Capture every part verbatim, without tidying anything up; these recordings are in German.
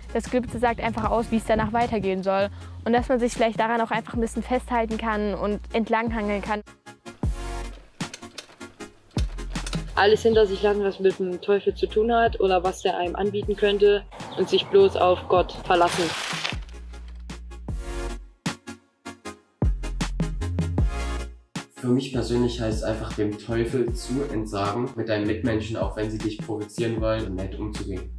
das Gelübde sagt einfach aus, wie es danach weitergehen soll. Und dass man sich vielleicht daran auch einfach ein bisschen festhalten kann und entlanghangeln kann. Alles hinter sich lassen, was mit dem Teufel zu tun hat oder was der einem anbieten könnte und sich bloß auf Gott verlassen. Für mich persönlich heißt es einfach, dem Teufel zu entsagen, mit deinen Mitmenschen, auch wenn sie dich provozieren wollen, nett umzugehen.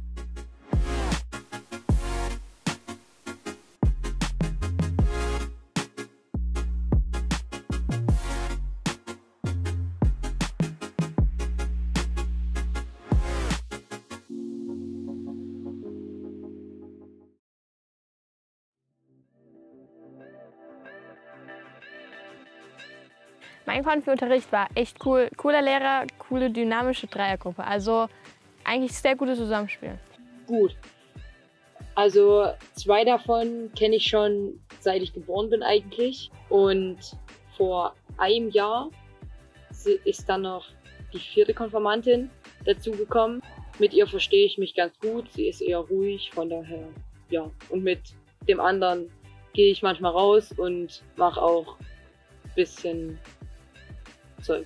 Mein Konfi-Unterricht war echt cool. Cooler Lehrer, coole dynamische Dreiergruppe. Also eigentlich sehr gutes Zusammenspiel. Gut. Also zwei davon kenne ich schon, seit ich geboren bin eigentlich. Und vor einem Jahr ist dann noch die vierte Konfirmandin dazugekommen. Mit ihr verstehe ich mich ganz gut. Sie ist eher ruhig, von daher, ja. Und mit dem anderen gehe ich manchmal raus und mache auch ein bisschen Zeug.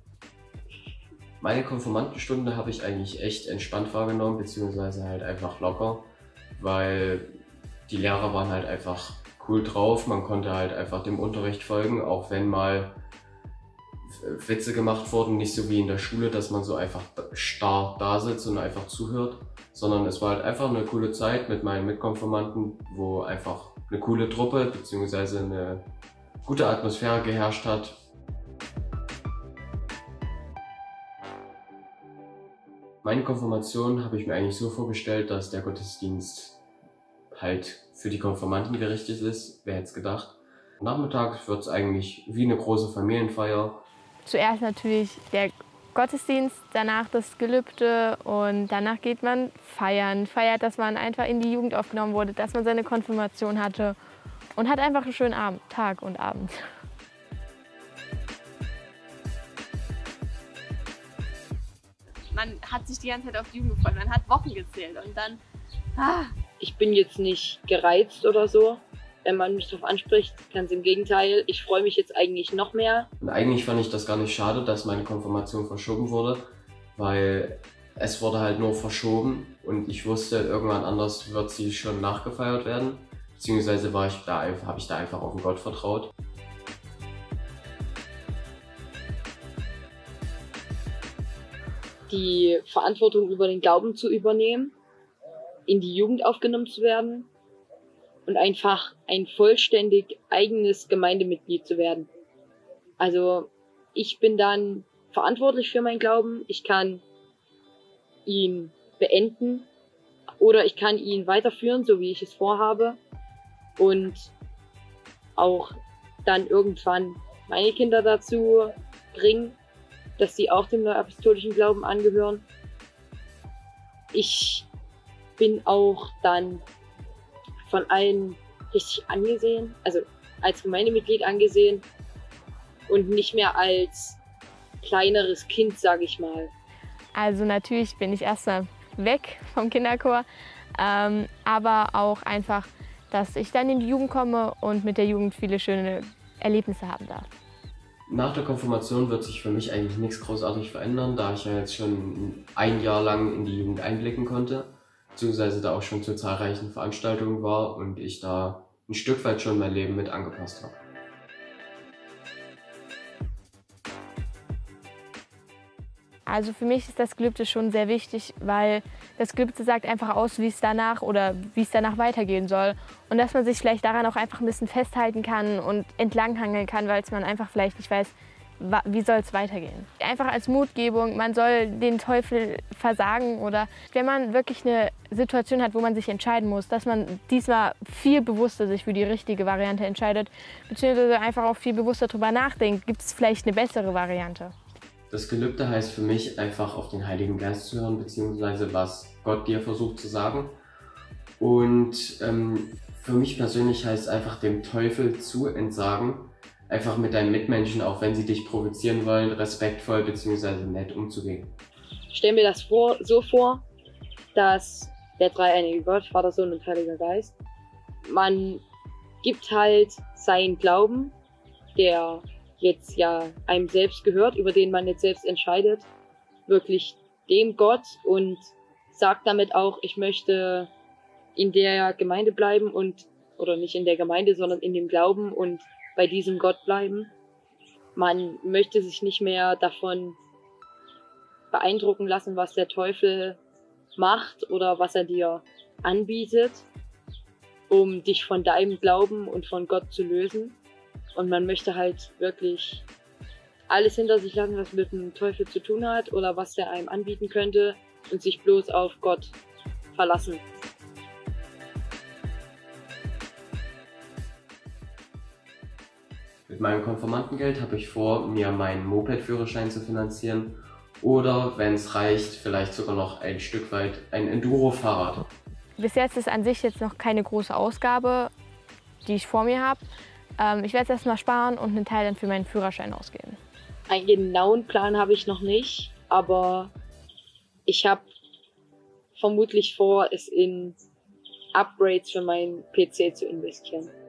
Meine Konfirmandenstunde habe ich eigentlich echt entspannt wahrgenommen, beziehungsweise halt einfach locker, weil die Lehrer waren halt einfach cool drauf. Man konnte halt einfach dem Unterricht folgen, auch wenn mal Witze gemacht wurden, nicht so wie in der Schule, dass man so einfach starr da sitzt und einfach zuhört, sondern es war halt einfach eine coole Zeit mit meinen Mitkonfirmanden, wo einfach eine coole Truppe beziehungsweise eine gute Atmosphäre geherrscht hat. Meine Konfirmation habe ich mir eigentlich so vorgestellt, dass der Gottesdienst halt für die Konfirmanden gerichtet ist, wer hätte es gedacht. Nachmittags wird es eigentlich wie eine große Familienfeier. Zuerst natürlich der Gottesdienst, danach das Gelübde und danach geht man feiern. Feiert, dass man einfach in die Jugend aufgenommen wurde, dass man seine Konfirmation hatte und hat einfach einen schönen Abend, Tag und Abend. Man hat sich die ganze Zeit auf die Jugend gefreut, man hat Wochen gezählt und dann... Ah. Ich bin jetzt nicht gereizt oder so, wenn man mich darauf anspricht, ganz im Gegenteil. Ich freue mich jetzt eigentlich noch mehr. Und eigentlich fand ich das gar nicht schade, dass meine Konfirmation verschoben wurde, weil es wurde halt nur verschoben und ich wusste, irgendwann anders wird sie schon nachgefeiert werden. Beziehungsweise war ich da, habe ich da einfach auf den Gott vertraut. Die Verantwortung über den Glauben zu übernehmen, in die Jugend aufgenommen zu werden und einfach ein vollständig eigenes Gemeindemitglied zu werden. Also ich bin dann verantwortlich für meinen Glauben, ich kann ihn beenden oder ich kann ihn weiterführen, so wie ich es vorhabe und auch dann irgendwann meine Kinder dazu bringen, dass sie auch dem neuapostolischen Glauben angehören. Ich bin auch dann von allen richtig angesehen, also als Gemeindemitglied angesehen und nicht mehr als kleineres Kind, sage ich mal. Also natürlich bin ich erstmal weg vom Kinderchor, ähm, aber auch einfach, dass ich dann in die Jugend komme und mit der Jugend viele schöne Erlebnisse haben darf. Nach der Konfirmation wird sich für mich eigentlich nichts großartig verändern, da ich ja jetzt schon ein Jahr lang in die Jugend einblicken konnte, beziehungsweise da auch schon zu zahlreichen Veranstaltungen war und ich da ein Stück weit schon mein Leben mit angepasst habe. Also für mich ist das Gelübde schon sehr wichtig, weil das Gelübde sagt einfach aus, wie es danach oder wie es danach weitergehen soll. Und dass man sich vielleicht daran auch einfach ein bisschen festhalten kann und entlanghangeln kann, weil man einfach vielleicht nicht weiß, wie soll es weitergehen. Einfach als Mutgebung, man soll den Teufel versagen oder wenn man wirklich eine Situation hat, wo man sich entscheiden muss, dass man diesmal viel bewusster sich für die richtige Variante entscheidet, beziehungsweise einfach auch viel bewusster darüber nachdenkt, gibt es vielleicht eine bessere Variante. Das Gelübde heißt für mich einfach auf den Heiligen Geist zu hören, beziehungsweise was Gott dir versucht zu sagen. Und ähm, für mich persönlich heißt es einfach dem Teufel zu entsagen, einfach mit deinen Mitmenschen, auch wenn sie dich provozieren wollen, respektvoll beziehungsweise nett umzugehen. Ich stelle mir das vor, so vor, dass der dreieinige Gott, Vater, Sohn und Heiliger Geist. Man gibt halt seinen Glauben, der jetzt ja einem selbst gehört, über den man jetzt selbst entscheidet, wirklich dem Gott und sagt damit auch, ich möchte in der Gemeinde bleiben und, oder nicht in der Gemeinde, sondern in dem Glauben und bei diesem Gott bleiben. Man möchte sich nicht mehr davon beeindrucken lassen, was der Teufel macht oder was er dir anbietet, um dich von deinem Glauben und von Gott zu lösen. Und man möchte halt wirklich alles hinter sich lassen, was mit dem Teufel zu tun hat oder was er einem anbieten könnte und sich bloß auf Gott verlassen. Mit meinem Konfirmandengeld habe ich vor, mir meinen Moped-Führerschein zu finanzieren oder, wenn es reicht, vielleicht sogar noch ein Stück weit ein Enduro-Fahrrad. Bis jetzt ist an sich jetzt noch keine große Ausgabe, die ich vor mir habe. Ähm, ich werde jetzt erstmal sparen und einen Teil dann für meinen Führerschein ausgeben. Einen genauen Plan habe ich noch nicht, aber ich habe vermutlich vor, es in Upgrades für meinen P C zu investieren.